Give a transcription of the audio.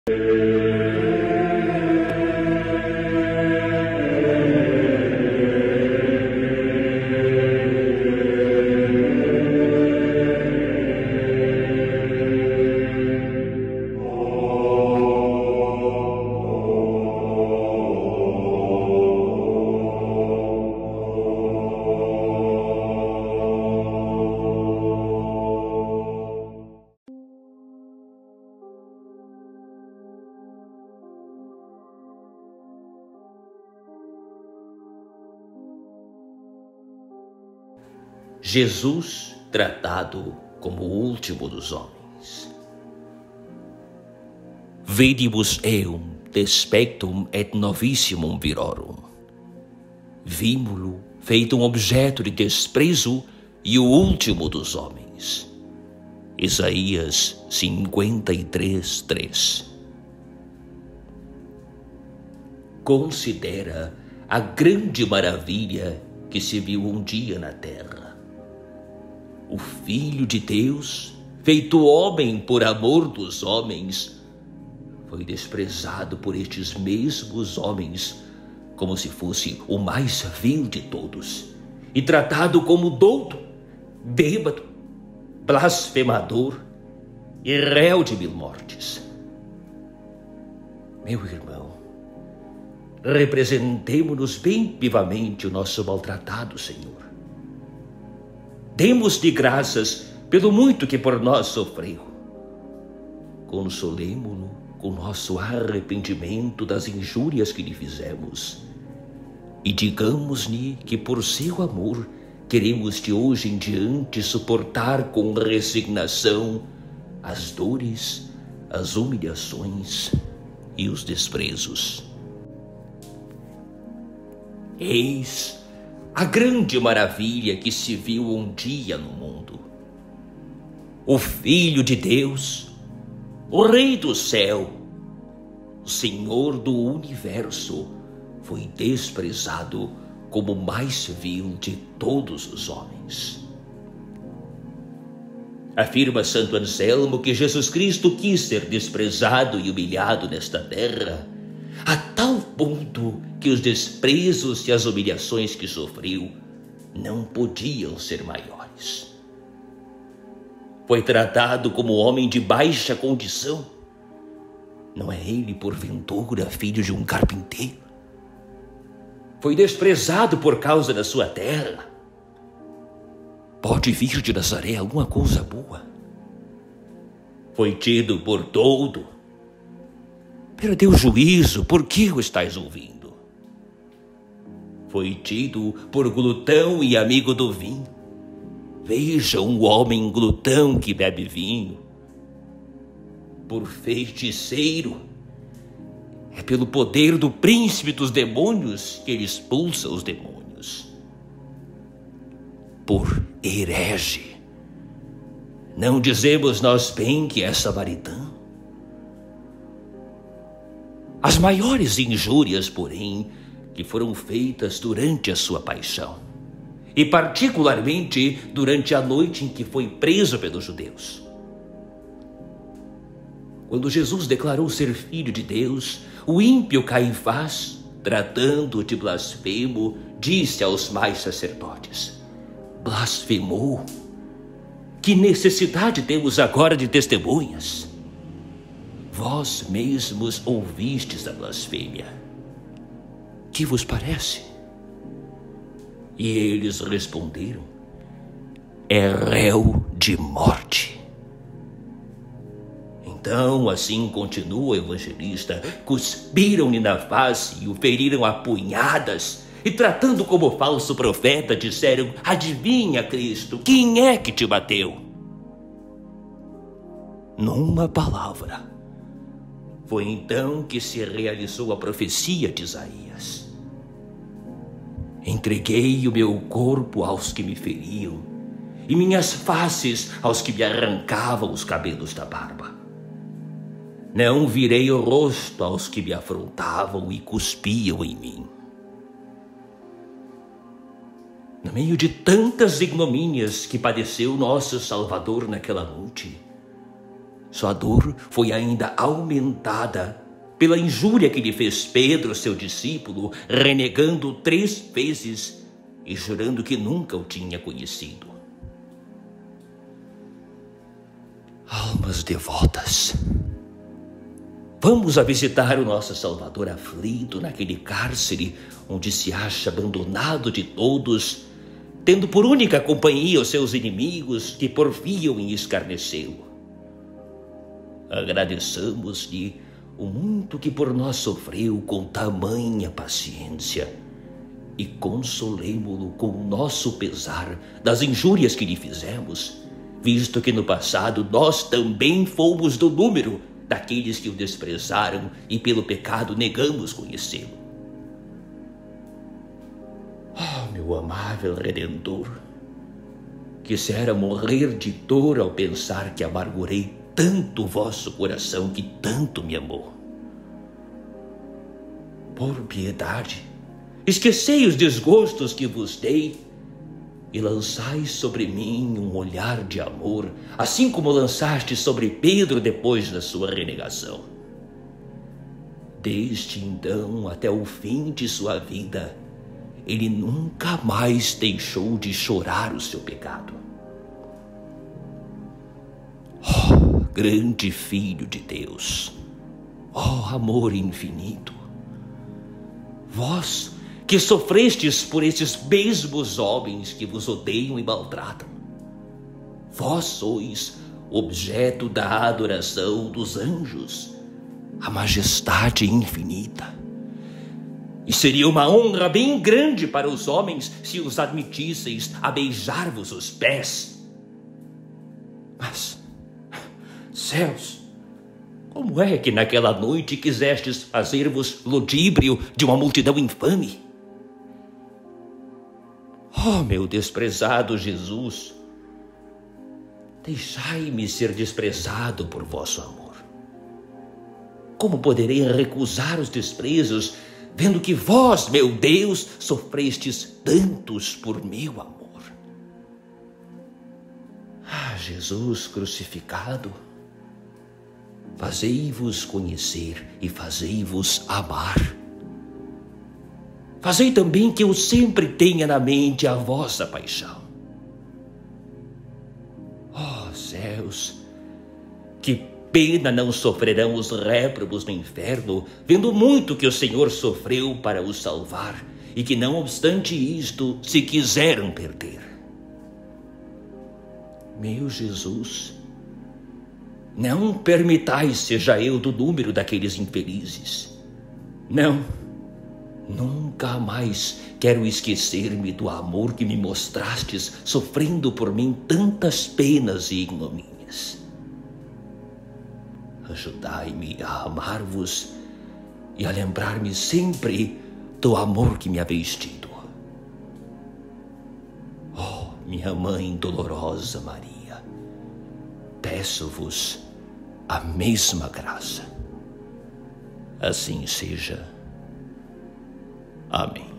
Jesus tratado como o último dos homens. Vidibus eum despectum et novissimum virorum. Vimo-lo feito um objeto de desprezo e o último dos homens. Isaías 53:3. Considera a grande maravilha que se viu um dia na terra. O Filho de Deus, feito homem por amor dos homens, foi desprezado por estes mesmos homens como se fosse o mais vil de todos e tratado como douto, bêbado, blasfemador e réu de 1000 mortes. Meu irmão, representemo-nos bem vivamente o nosso maltratado Senhor. Demos-lhe graças pelo muito que por nós sofreu. Consolemo-lo com nosso arrependimento das injúrias que lhe fizemos. E digamos-lhe que por seu amor queremos de hoje em diante suportar com resignação as dores, as humilhações e os desprezos. Eis a grande maravilha que se viu um dia no mundo. O Filho de Deus, o Rei do céu, o Senhor do universo, foi desprezado como o mais vil de todos os homens. Afirma Santo Anselmo que Jesus Cristo quis ser desprezado e humilhado nesta terra, a tal ponto que os desprezos e as humilhações que sofreu não podiam ser maiores. Foi tratado como homem de baixa condição. Não é ele, porventura, filho de um carpinteiro? Foi desprezado por causa da sua terra. Pode vir de Nazaré alguma coisa boa? Foi tido por toldo. Perdeu o juízo, por que o estáis ouvindo? Foi tido por glutão e amigo do vinho. Veja um homem glutão que bebe vinho. Por feiticeiro. É pelo poder do príncipe dos demônios que ele expulsa os demônios. Por herege. Não dizemos nós bem que é samaritano? As maiores injúrias, porém, que foram feitas durante a sua paixão, e particularmente durante a noite em que foi preso pelos judeus. Quando Jesus declarou ser filho de Deus, o ímpio Caifás, tratando-o de blasfemo, disse aos mais sacerdotes: blasfemou? Que necessidade temos agora de testemunhas? Vós mesmos ouvistes a blasfêmia. Que vos parece? E eles responderam: é réu de morte. Então, assim continua o evangelista, cuspiram-lhe na face e o feriram a punhadas, e tratando como falso profeta, disseram: adivinha, Cristo, quem é que te bateu? Numa palavra, foi então que se realizou a profecia de Isaías. Entreguei o meu corpo aos que me feriam, e minhas faces aos que me arrancavam os cabelos da barba. Não virei o rosto aos que me afrontavam e cuspiam em mim. No meio de tantas ignomínias que padeceu nosso Salvador naquela noite, Sua dor foi ainda aumentada pela injúria que lhe fez Pedro, seu discípulo, renegando 3 vezes e jurando que nunca o tinha conhecido. Almas devotas, vamos a visitar o nosso Salvador aflito naquele cárcere onde se acha abandonado de todos, tendo por única companhia os seus inimigos que porfiam em escarnecê-lo. Agradeçamos-lhe o muito que por nós sofreu com tamanha paciência e consolemo-lo com o nosso pesar das injúrias que lhe fizemos, visto que no passado nós também fomos do número daqueles que o desprezaram e pelo pecado negamos conhecê-lo. Oh, meu amável Redentor, quisera morrer de dor ao pensar que amargurei tanto o vosso coração que tanto me amou. Por piedade, esquecei os desgostos que vos dei e lançai sobre mim um olhar de amor, assim como lançaste sobre Pedro depois da sua renegação. Desde então até o fim de sua vida, ele nunca mais deixou de chorar o seu pecado. Oh, grande Filho de Deus, oh amor infinito, vós que sofrestes por esses mesmos homens que vos odeiam e maltratam, vós sois objeto da adoração dos anjos, a majestade infinita. E seria uma honra bem grande para os homens se os admitisseis a beijar-vos os pés. Mas, céus, como é que naquela noite quisestes fazer-vos ludíbrio de uma multidão infame? Oh, meu desprezado Jesus, deixai-me ser desprezado por vosso amor. Como poderei recusar os desprezos, vendo que vós, meu Deus, sofrestes tantos por meu amor? Ah, Jesus crucificado, fazei-vos conhecer e fazei-vos amar. Fazei também que eu sempre tenha na mente a vossa paixão. Oh, céus, que pena não sofrerão os réprobos no inferno, vendo muito que o Senhor sofreu para os salvar, e que não obstante isto se quiseram perder. Meu Jesus, não permitais seja eu do número daqueles infelizes. Não, nunca mais quero esquecer-me do amor que me mostrastes, sofrendo por mim tantas penas e ignomínias. Ajudai-me a amar-vos e a lembrar-me sempre do amor que me haveis tido. Oh, minha Mãe dolorosa Maria, peço-vos a mesma graça. Assim seja. Amém.